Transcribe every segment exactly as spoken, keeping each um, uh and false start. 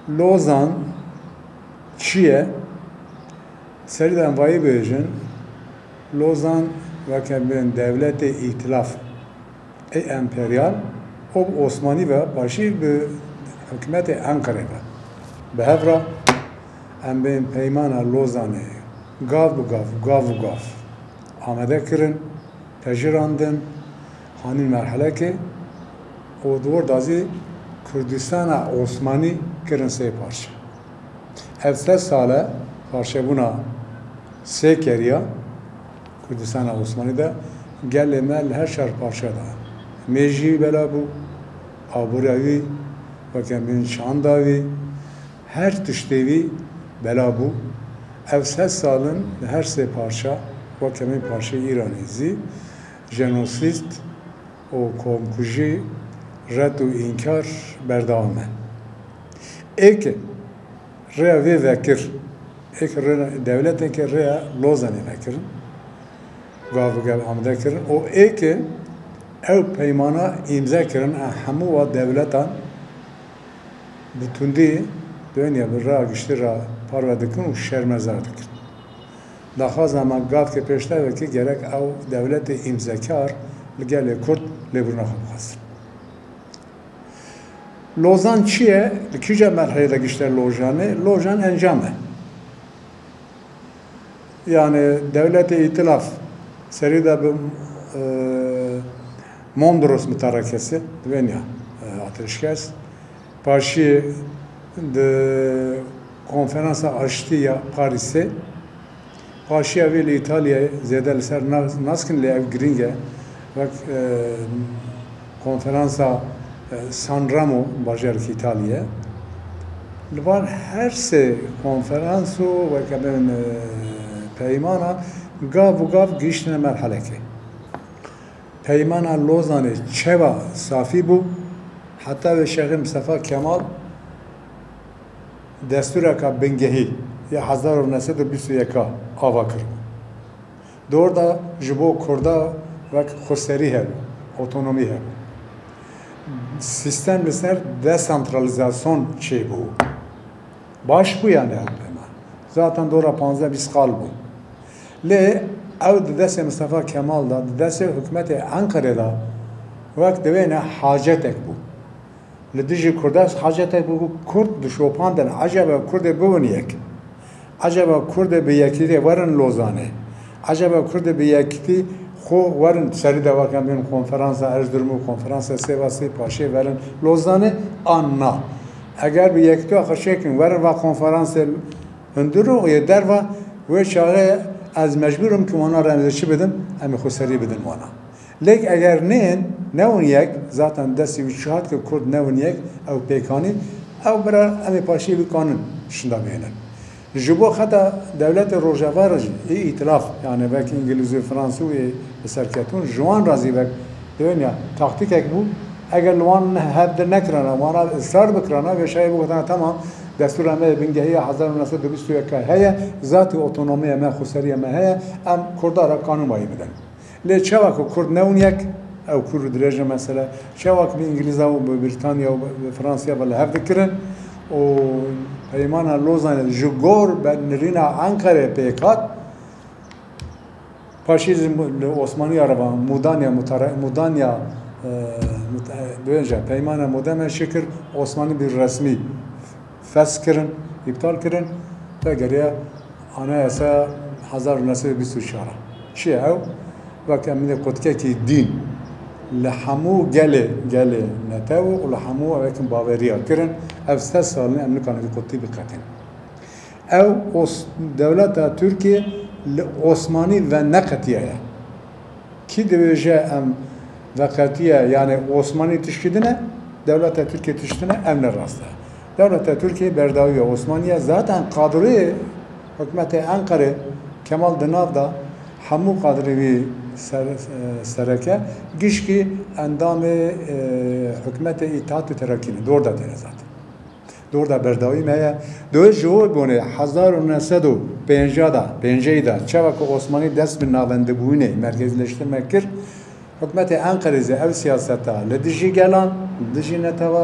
Lozan çiye seriden vayı böjün Lozan vakabin devleti itilaf e emperyal o Osmani ve başı bir hükümeti Ankara'da behevra em ben peymana Lozan'ı gav bu gav gav bu gav amade kirin tecrübandın hanin merhale ki o duvar dazi Kürdistan'a Osmani kirin sey parça. Evsel sale parça buna sey keriya Kürdistan'a Osmani'de gelemel her şer parçada. Mecli bela bu, Aburavi, bakın Şandavi, her tüştevi bela bu. Evsel salın her sey parça, bakın parça İranizi, jenosist, o komkuji, red u inkar berdavame. Ek rea ve vekir, ek devletin ki rea Lozan'ı vekirin, gavı gav amde kirin. O ek ev peymana imza kirin, hamu ve devletan bütündü dünya bir rea güçlü rea parva dikin u şermezar dikin. Daha zaman gav ki peşte ve ki gerek ev devleti imzakar ligeli Kürt leburuna kapasın. Lozan çiye, ikinci merhalede geçler Lozan'ı, Lozan encamı. Yani devlet-i itilaf, seride bir e, Mondros mütarekesi, dünya e, ateşkes. Paşi de konferansa açtı ya Paris'e. Paşi evvel İtalya'ya zedel ser naskin le ev gringe ve e, konferansa San Ramo bajarki İtalya. Var her se konferansu ve kamen peymana gav gav geçtiğine merhale ki. Peymana Lozan'ı çeva safi bu. Hatta ve Şeyh Mustafa Kemal destura ka bengehi ya hazar neset ve bisu yeka avakır. Doğruda jibo kurda ve khoseri her otonomi her. Sistem mesela desantralizasyon şey bu. Baş bu yani hemen. Zaten doğru panzda biz kal bu. Le ev dese Mustafa Kemal'da, dese hükümeti Ankara'da vakt devene hacetek bu. Le diji Kurdas hacetek bu Kürt düşopandan acaba Kürt'e bu niyek. Acaba Kürt'e bir yakiti varın Lozan'ı. Acaba Kürt'e bir yakiti خو ورن سری دوا کم بین کنفرانس اردرمو کنفرانس سیواسی پاشه ورن لوزانه آننا اگر به یک تو آخر شکن ورن و کنفرانس هندرو و یه در و و شاغه از مجبورم که وانا رمزشی بدم امی خو سری بدن وانا لیک اگر نه نون یک ذاتا دستی وشهاد که کرد نون یک او پیکانی او برا امی پاشه بکانن شنده بینن جبو خطا دولت روجاوارج ای ائتلاف yani belki İngiliz ve Fransız ve serketun juan razı ve dünya taktik ek bu eğer luan hep nekrana wana ısrar bekrana ve şey bu kadar tamam destur ama bingehiye hazır nasıl dürüst ve heye zatı otonomiye me khusariye me heye am kurdara kanun bayı beden le çavak kurd neunyak ev kurd derece mesela çavak bir İngiliz ve Britanya ve Fransa ve hep fikrin o peymana Lozan'ı jugor ben nirina Ankara pekat Paşizm Osmani araba Mudanya Mudanya böylece peymana Mudanya şekir Osmani bir resmi feskirin iptal kirin ve geriye anayasa hazar nasıl bir suçara şey ev ve kemine kotke ki din لحمو gele gele netev و لحمو اكن باوريا كرن افسد سالن امريكا في قطي بقتن او دولت تركيا عثماني ve nekatiye ki devece em vekatiye yani Osmanlı tişkidine devlet Türkiye tişkidine emne rastı. Devlet Türkiye berdavi Osmaniye zaten kadri hükümeti Ankara Kemal Dınav'da hamu kadri sereke gişki endamı hükümete itaat ve terakkini doğru da dene zaten. Doğru da berdavi meye doğru joğu bone hazar nesedu penjada penjeyda çavak Osmanlı dest bir navende buyne merkezleştirmek kir hükümete Ankara'da ev siyasete le diji gelan diji netava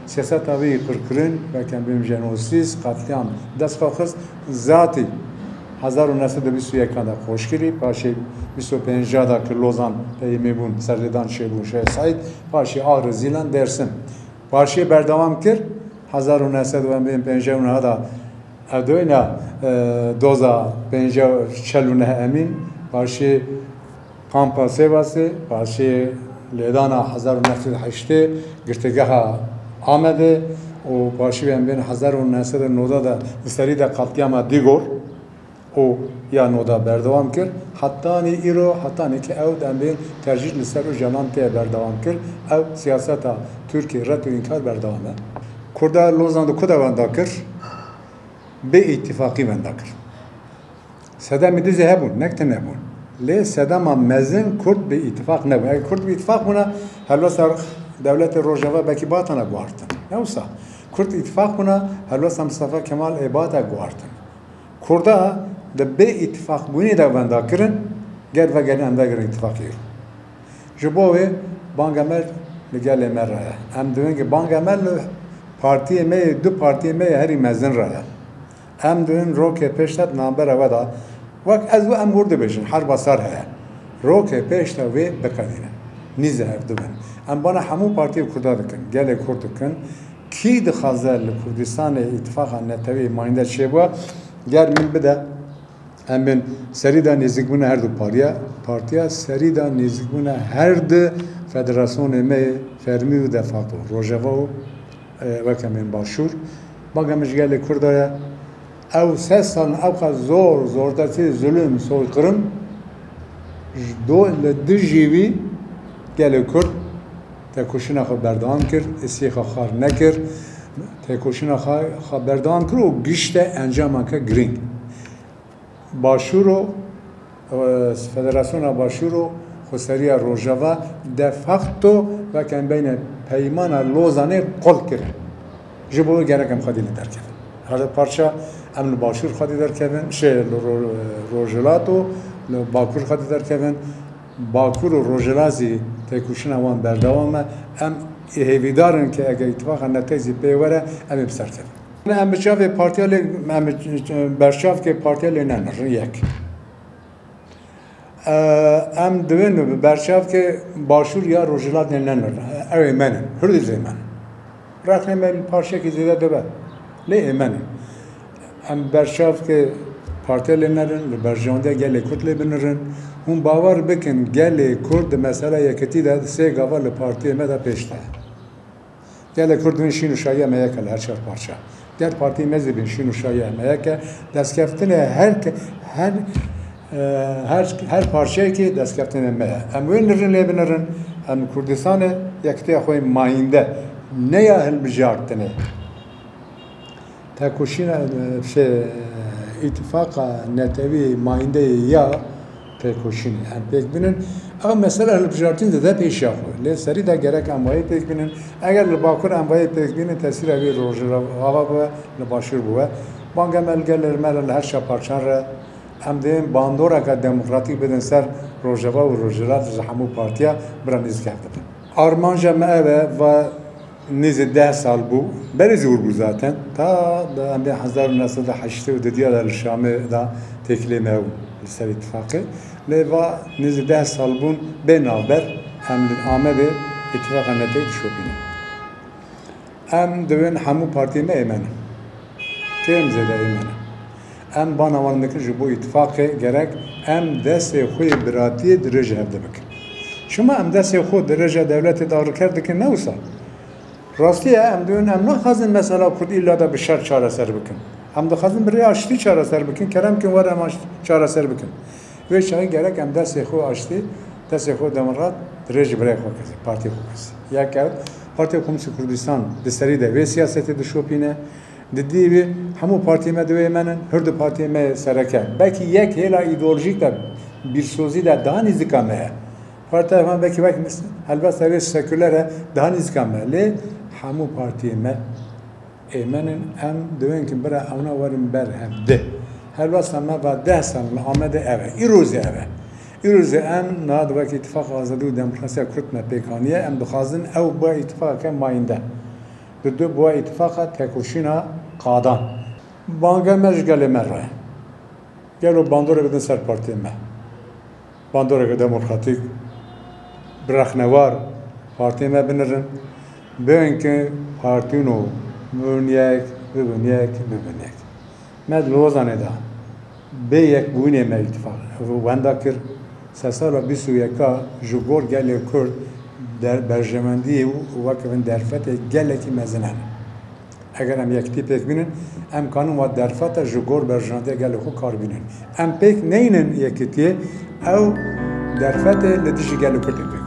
siyaset tabi kırkırın ve kendim jenosiz katliam dest kalkız zati هزار و نهصد و بیست و یک کاندا خوشگیری پاشی بیست و پنج دا که لوزان پیمی بون سردان شیبون شه سعید پاشی آر زیلان درسم پاشی بردوام کرد هزار و نهصد و پنج و نه دا ادوینا دوزا پنج و چل و نه امین پاشی کامپا سیواسی پاشی لیدانا هزار و نهصد و هشت گرتگاه آمده و پاشی بین هزار و نهصد و نه دا سری دا قطعیام دیگر او یا نودا بردوام کرد حتی نی ایرو حتی نی که او دنبال ترجیح لسر و جنان ته بردوام کرد او سیاست ترکیه رد و انکار بردوامه کرده لوزان دو کدا وندا کرد به اتفاقی وندا کرد صدام دیزه هبون نکته نبون لی صدام مزن کرد به اتفاق نبون اگر کرد به اتفاق بونه هلو سر دولت روجاوا بکی باتنا گوارتن نوسا کرد اتفاق بونه هلو سر مصطفی کمال عباده گوارتن کرده ده به اتفاق بونی ده وندا کرن گرد و گرد انده گرد اتفاقی رو جبوه بانگمر لگل مر راه هم دوین که بانگمر پارتی می دو پارتی می هری مزن راه هم دوین رو که پیشتت نامبر ودا وقت از او ام ورده بشن هر بسار ها رو که پیشت و بقدینه نیزه هر دوین ام بانا همو پارتی کرده دکن گل کرد کن کی دخازه لکردستان اتفاق نتوی ماینده چه بوا گر من بده هم ben serida nizikbuna her du partiya partiya serida nizikbuna her du federasyonu me fermi u de facto rojava u vekamin başur bagamış gele kurdaya ev ses sal ev zor zordati zulüm soykırım do le dijivi gele kurd tekoşina xaberdam kir isixa xar nekir tekoşina xaberdam kir u gişte encaman ka green Başuro Federasyona Başuro Xoseriya Rojava de facto ve kan beyne peymana Lozan'e kol kire. Jibo gerek em xadili derkevin. Her parça em Başur xadi derkevin, şey Rojelato, Bakur xadi derkevin, Bakur و Rojelazi tekuşun avan berdavame em hevidarın ki eğer ittifakın netezi peywere em bserkevin. ام بچاف پارتیال ام برشاف که پارتیال نه نه یک ام دوین برشاف که باشور یا روجلات نه نه نه اوی من هر دیزه من راتن من پارچه کی زیاده دوباره لی من ام برشاف که پارتیال نه نه برجانده گله کتله بنرن اون باور بکن گله کرد مسئله یکتی ده سه گاوال پارتی مدا پیشته گله کردن شینو شایعه میکل هر چهار پارچه در پارتی مذهبی شنو شایعه میکه دست کفتن هر هر هر هر پارچه‌ای که دست کفتن میه اموین نرن لبنرن ام کردستان یکتی خوی ماینده نه یا هل بجارتنه تاکوشین شی اتفاق نتوی ماینده یا تاکوشین هم پیک بینن اما مثلا هل بجارتین ده پیش آخوی لی سری ده گرک اموایی پیک بینن اگر لباکر اموایی پیک بینن تاثیر اوی روزه هوا بوه لباشور بوه بانگم الگل المال هر شب پارچان را هم دیم باندورا که دموکراتیک بدن سر روزه‌ها و روزه‌ات زحمو پارتیا برانیز کرده. آرمان جمعه و نیز ده سال بو بری زور بو zaten تا هم به هزار و نهصد و هشت و دیگر در شام دا تکلیمه و سر اتفاقه لیوا نیز ده سال بون به نابر هم آمد اتفاق نتیجه شوبینه. هم دوین همو پارتی می ایمن. کیم زده ایمنه. ام بانوان دکن جبو اتفاق گرک ام دست خوی براتی درجه هفته بکن شما ام دست خود درجه دولت دار کرد که نوسا راستیه ام دون ام نخوازن مثلا کرد ایلا دا به شر چاره سر بکن ام دخوازن برای آشتی چاره سر بکن کرم کن ور ام چاره سر بکن و چاقی گرک ام دست خو آشتی دست خود دمرات درجه برای خود کسی پارتی خود کسی یک کرد پارتی کمیسی کردستان دستری ده و سیاست دشوپینه دیدی همو پارتی مدوی منن هر دو پارتی می سرکه بلکه یک هلا ایدئولوژیک ده بیرسوزی ده دهانی زکامه پارتی هم بلکه بلکه مثل البته سری سکولره دهانی زکامه لی همو پارتی می ایمنن هم دوین که برای اونا ورم بر هم ده البته ما بعد ده سال آمده اوه ایروزی اوه ایروزی ام ناد وقت اتفاق آزادی و دموکراسی کرد مپیکانیه ام دخوازن او با اتفاق که ماینده دو بوا اتفاقا تکوشینا قادان بانگه مج گله مره گلو باندوره بدن سر پارتی مه باندوره که دموکراتیک برخنوار پارتی مه بنرن بین که پارتینو ببینیک ببینیک ببینیک مد لوزانه دا به یک بوینه مه اتفاق وندا کر سال بیست و یکا جوگور گله کرد در برجمندی و وقتی درفت گله کی مزنن اگر هم یک تیپک بینن ام کانون و درفت جوگور برجمندی گله خو کار بینن ام پیک نینن یکی تی او درفت لدیش گله کرد